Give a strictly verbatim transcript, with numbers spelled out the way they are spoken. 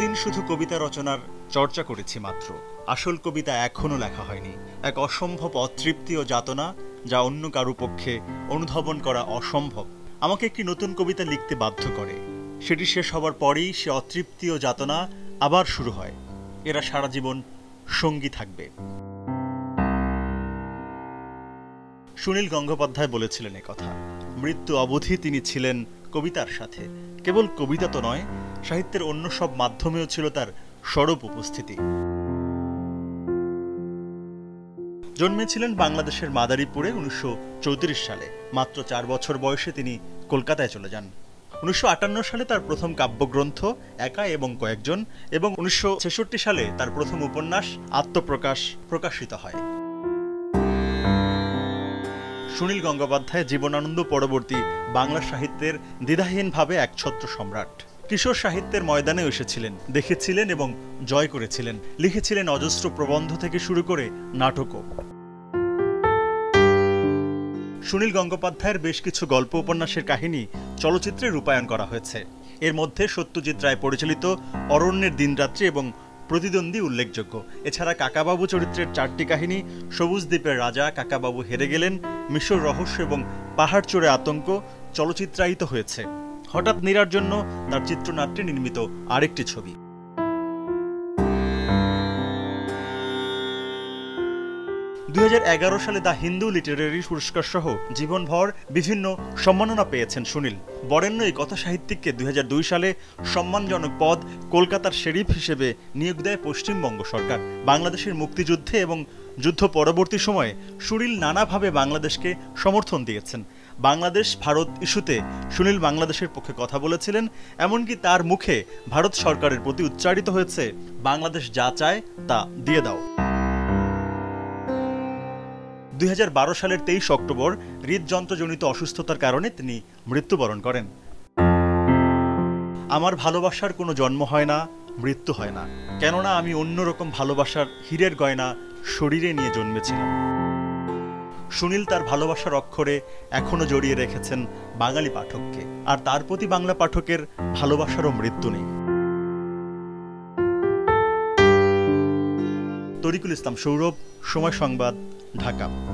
এতদিন শুধু কবিতা রচনার চর্চা করেছি মাত্র, আসল কবিতা এখনো লেখা হয়নি। এক অসম্ভব অতৃপ্তি ও যাতনা, যা অন্য কারো পক্ষে অনুধাবন করা অসম্ভব, আমাকে একটি নতুন কবিতা লিখতে বাধ্য করে। সেটি শেষ হবার পরেই সে অতৃপ্তি ও যাতনা আবার শুরু হয়। এরা সারা জীবন সঙ্গী থাকবে। সুনীল গঙ্গোপাধ্যায় বলেছিলেন একথা। মৃত্যু অবধি তিনি ছিলেন কবিতার সাথে। কেবল কবিতা তো নয়, সাহিত্যের অন্য সব মাধ্যমেও ছিল তার সরব উপস্থিতি। জন্মেছিলেন বাংলাদেশের মাদারীপুরে উনিশশো চৌত্রিশ সালে। মাত্র চার বছর বয়সে তিনি কলকাতায় চলে যান। উনিশশো আটান্ন সালে তার প্রথম কাব্যগ্রন্থ একা এবং কয়েকজন এবং উনিশশো ছেষট্টি সালে তার প্রথম উপন্যাস আত্মপ্রকাশ প্রকাশিত হয়। সুনীল গঙ্গোপাধ্যায় জীবনানন্দ পরবর্তী বাংলা সাহিত্যের দ্বিধাহীনভাবে একছত্র সম্রাট। কিশোর সাহিত্যের ময়দানে এসেছিলেন, দেখেছিলেন এবং জয় করেছিলেন। লিখেছিলেন অজস্র প্রবন্ধ থেকে শুরু করে নাটকও। সুনীল গঙ্গোপাধ্যায়ের বেশ কিছু গল্প উপন্যাসের কাহিনী চলচ্চিত্রে রূপায়ণ করা হয়েছে। এর মধ্যে সত্যজিৎ রায় পরিচালিত অরণ্যের দিনরাত্রি এবং প্রতিদ্বন্দ্বী উল্লেখযোগ্য। এছাড়া কাকাবাবু চরিত্রের চারটি কাহিনী, সবুজ দ্বীপের রাজা, কাকাবাবু হেরে গেলেন, মিশর রহস্য এবং পাহাড় চড়ে আতঙ্ক চলচ্চিত্রায়িত হয়েছে। হঠাৎ নীরার জন্য তার চিত্রনাট্যে নির্মিত আরেকটি ছবি। দুই হাজার এগারো সালে দ্য হিন্দু লিটারেরি পুরস্কার সহ জীবনভর বিভিন্ন সম্মাননা পেয়েছেন সুনীল। বরেণ্য এই কথা সাহিত্যিককে দুই হাজার দুই সালে সম্মানজনক পদ কলকাতার শেরিফ হিসেবে নিয়োগ দেয় পশ্চিমবঙ্গ সরকার। বাংলাদেশের মুক্তিযুদ্ধে এবং যুদ্ধ পরবর্তী সময়ে সুনীল নানাভাবে বাংলাদেশকে সমর্থন দিয়েছেন। বাংলাদেশ ভারত ইস্যুতে সুনীল বাংলাদেশের পক্ষে কথা বলেছিলেন। এমনকি তার মুখে ভারত সরকারের প্রতি উচ্চারিত হয়েছে, বাংলাদেশ যা চায় তা দিয়ে দাও। দুই হাজার বারো সালের তেইশ অক্টোবর হৃদযন্ত্রজনিত অসুস্থতার কারণে তিনি মৃত্যুবরণ করেন। আমার ভালোবাসার কোনো জন্ম হয় না, মৃত্যু হয় না, কেননা আমি অন্যরকম ভালোবাসার হীরের গয়না শরীরে নিয়ে জন্মেছিলাম। সুনীল তার ভালোবাসার অক্ষরে এখনো জড়িয়ে রেখেছেন বাঙালি পাঠককে, আর তার প্রতি বাংলা পাঠকের ভালোবাসারও মৃত্যু নেই। তরিকুল ইসলাম সৌরভ, সময় সংবাদ, ঢাকা।